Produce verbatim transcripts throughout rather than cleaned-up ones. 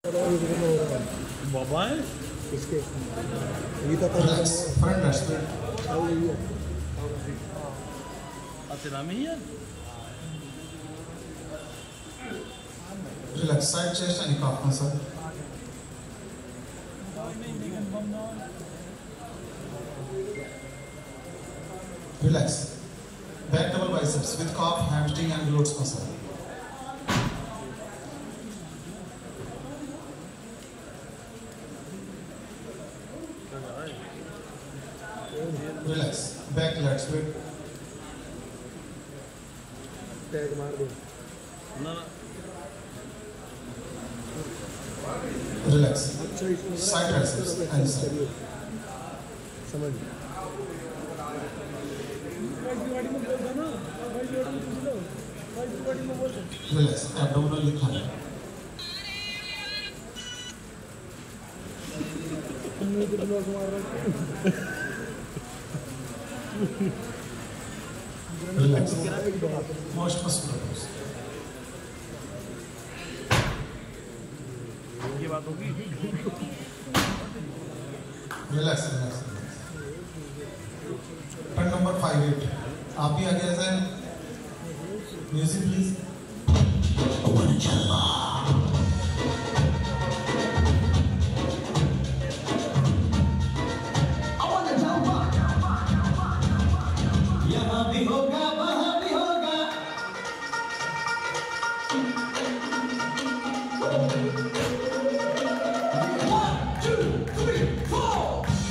बाबा है इसके ये तो फ्रंट रेस्ट तेरा में ही है। Relax side chest and calf muscle. Relax. Back double biceps with calf, hamstring and glutes muscle. Relax. Back lats with. Tag मार दो. ना Relax. Side triceps and side. समझ. Relax. Abdominal लिखा है. Relax. Most muscular pose. ये बात होगी। Relax, relax, relax. Turn number five eight. आप भी आगे ऐसा music please. I wanna jump. यहाँ भी होगा वहाँ भी होगा. One, two, three, four.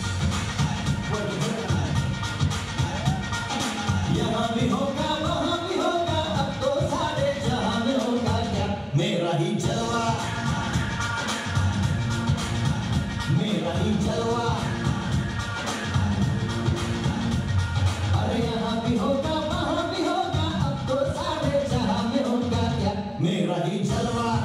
यहाँ भी होगा वहाँ भी होगा. अब तो सारे जहां में होगा क्या मेरा ही जलवा, मेरा ही जलवा. अरे यहाँ भी होगा वहाँ भी होगा. अब तो सारे जहां में होगा क्या मेरा ही जलवा.